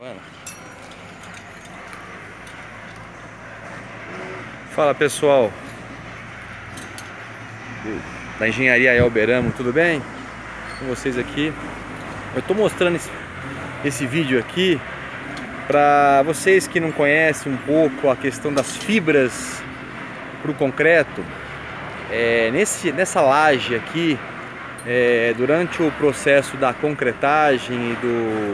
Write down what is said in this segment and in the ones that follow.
Fala pessoal da Engenharia Elberamo, tudo bem? Com vocês aqui. Eu estou mostrando esse vídeo aqui para vocês que não conhecem um pouco a questão das fibras para o concreto. Nessa laje aqui, durante o processo da concretagem e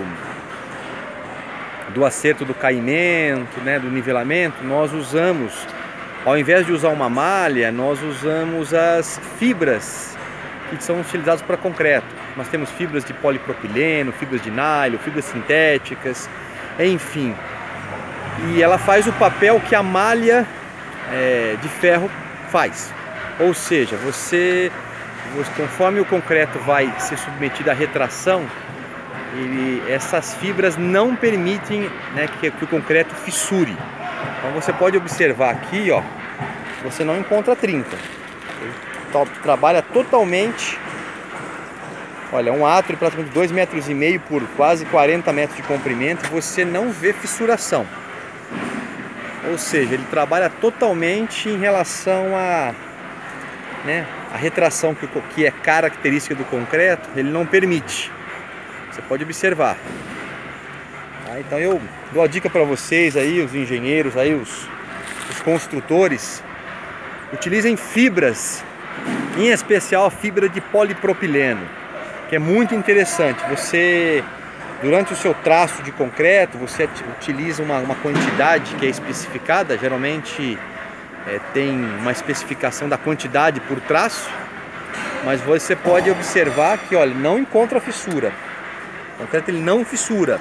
do acerto do caimento, né, do nivelamento, nós usamos, ao invés de usar uma malha, nós usamos as fibras que são utilizadas para concreto. Nós temos fibras de polipropileno, fibras de nylon, fibras sintéticas, enfim. E ela faz o papel que a malha de ferro faz. Ou seja, conforme o concreto vai ser submetido à retração, essas fibras não permitem, né, que o concreto fissure. Então você pode observar aqui, ó, você não encontra trinca. Ele trabalha totalmente. Olha, um átrio praticamente 2,5 metros por quase 40 metros de comprimento, você não vê fissuração. Ou seja, ele trabalha totalmente em relação a retração que é característica do concreto, ele não permite. Você pode observar. Então eu dou a dica para vocês aí, os engenheiros aí, os construtores, utilizem fibras, em especial a fibra de polipropileno, que é muito interessante. Você, durante o seu traço de concreto, você utiliza uma quantidade que é especificada, geralmente tem uma especificação da quantidade por traço, mas você pode observar que, olha, não encontra fissura. O concreto ele não fissura.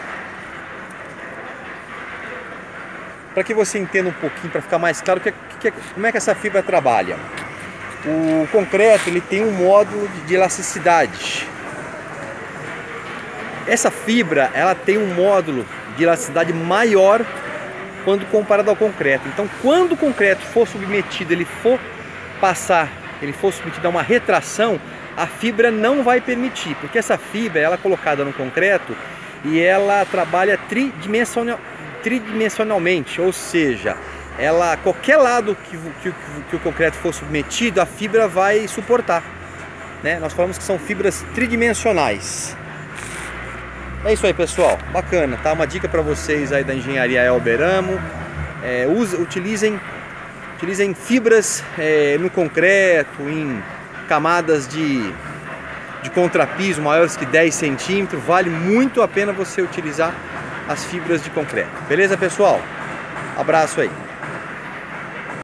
Para que você entenda um pouquinho, para ficar mais claro como é que essa fibra trabalha. O concreto ele tem um módulo de elasticidade. Essa fibra ela tem um módulo de elasticidade maior quando comparado ao concreto. Então, quando o concreto for submetido, ele for submetido a uma retração, a fibra não vai permitir, porque essa fibra ela é colocada no concreto e ela trabalha tridimensionalmente, ou seja, qualquer lado que o concreto for submetido, a fibra vai suportar, né? Nós falamos que são fibras tridimensionais. É isso aí, pessoal, bacana, tá? Uma dica para vocês aí da Engenharia Elberamo. Utilizem fibras no concreto, em camadas de contrapiso maiores que 10 centímetros. Vale muito a pena você utilizar as fibras de concreto. Beleza, pessoal? Abraço aí.